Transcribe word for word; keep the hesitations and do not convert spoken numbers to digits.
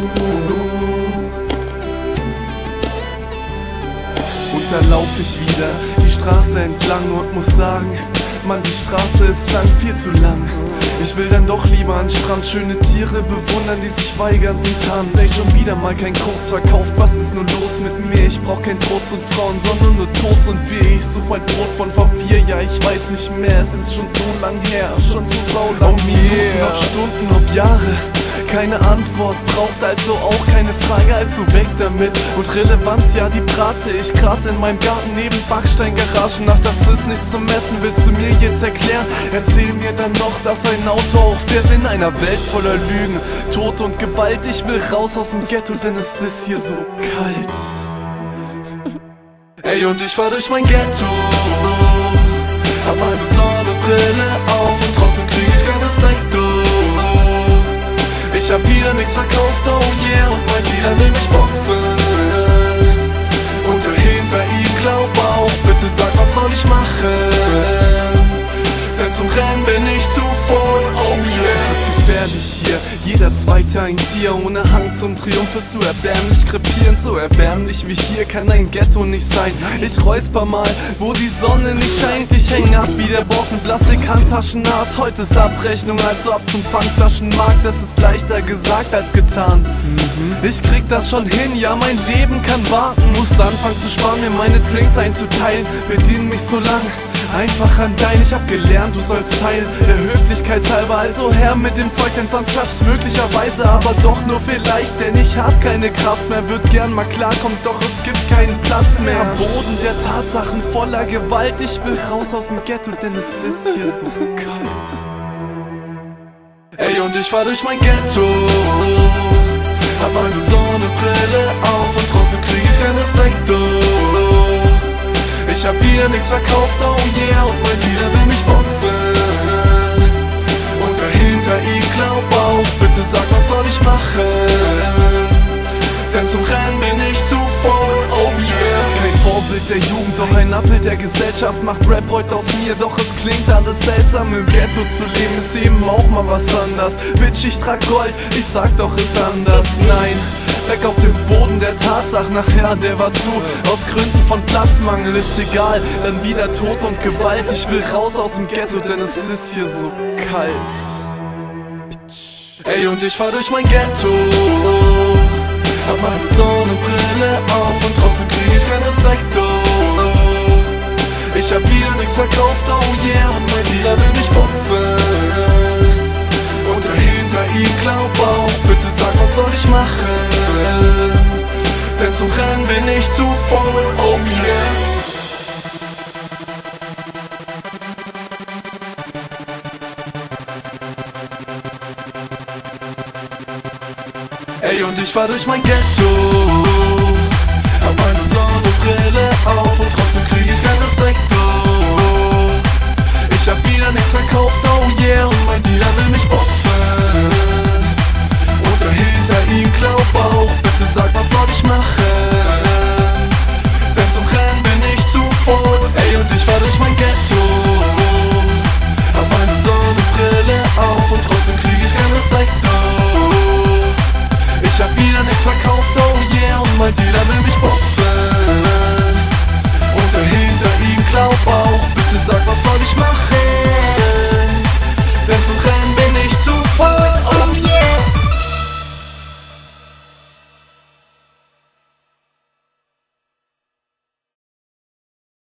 Und da lauf ich wieder die Straße entlang und muss sagen, Mann, die Straße ist lang, viel zu lang. Ich will dann doch lieber an Strand schöne Tiere bewundern, die sich weigern zum Tanzen. Ey, schon wieder mal kein Kurs verkauft, was ist nun los mit mir? Ich brauch kein Trost und Frauen, sondern nur Toast und Bier. Ich such mein Brot von vor vier, ja ich weiß nicht mehr. Es ist schon so lang her, schon so saulang. Ob Minuten, ob Stunden, ob Jahre, keine Antwort, braucht also auch keine Frage, also weg damit. Und Relevanz, ja die brate ich grad in meinem Garten neben Backsteingaragen. Ach, das ist nichts zum Messen, willst du mir jetzt erklären? Erzähl mir dann noch, dass ein Auto auch fährt in einer Welt voller Lügen, Tod und Gewalt. Ich will raus aus dem Ghetto, denn es ist hier so kalt. Ey, und ich fahr durch mein Ghetto, hab meine Sonnenbrille auf und trotzdem krieg ich kein Respekt. Ich hab wieder nix verkauft, oh yeah, und mein Dealer will mich boxen. Und dahinter ihm glaub auch, bitte sag, was soll ich machen? Denn zum Rennen bin ich zu voll, oh yeah. Es ist gefährlich hier, jeder Zweite ein Tier. Ohne Hang zum Triumph ist so erbärmlich krepierend. So erbärmlich wie hier kann ein Ghetto nicht sein. Ich räusper mal, wo die Sonne nicht scheint. Ich häng ab wie der Boss mit Plastik-Handtaschenart. Heute ist Abrechnung, also ab zum Pfandflaschenmarkt. Das ist leichter gesagt als getan. mhm. Ich krieg das schon hin, ja mein Leben kann warten. Muss anfangen zu sparen, mir meine Drinks einzuteilen. Bedienen mich so lang einfach an dein, ich hab gelernt, du sollst teilen, der Höflichkeitshalber, also her mit dem Zeug, denn sonst klappt's möglicherweise, aber doch nur vielleicht, denn ich hab keine Kraft mehr, würd gern mal klarkommen, doch es gibt keinen Platz mehr. Am Boden der Tatsachen voller Gewalt, ich will raus aus dem Ghetto, denn es ist hier so kalt. Ey, und ich fahr durch mein Ghetto, hab meine Sonnenbrille auf und trotzdem krieg ich kein Respekt, oh. Ich hab wieder nix verkauft, oh yeah, und mein Dealer will mich boxen. Und dahinter ihm glaub auch, bitte sag, was soll ich machen? Denn zum Rennen bin ich zu voll, oh yeah. Kein Vorbild der Jugend, doch ein Abbild der Gesellschaft macht Rap heute aus mir. Doch es klingt alles seltsam, im Ghetto zu leben ist eben auch mal was anders. Bitch, ich trag Gold, ich sag doch, ist anders, nein. Weg auf dem Boden der Tatsachen, nachher, der war zu. Aus Gründen von Platzmangel ist egal, dann wieder Tod und Gewalt. Ich will raus aus dem Ghetto, denn es ist hier so kalt. Ey, und ich fahr durch mein Ghetto, hab meine Sonnenbrille auf und trotzdem krieg ich kein Respekt, oh. Ich hab wieder nix verkauft, oh yeah, und mein Dealer will mich boxen. Und dahinter ihm glaub auch, bitte sag, was soll ich machen? Denn zum Rennen bin ich zu voll, oh yeah. Ey, und ich fahr durch mein Ghetto, hab meine Sonnenbrille auf und trotzdem krieg ich kein Respekt, oh. Ich hab wieder nichts verkauft, oh yeah, und mein Dealer will mich